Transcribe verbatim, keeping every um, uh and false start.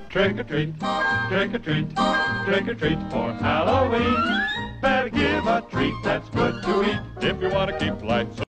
Trick or treat, trick or treat, trick or treat for Halloween. Better give a treat that's good to eat if you want to keep life so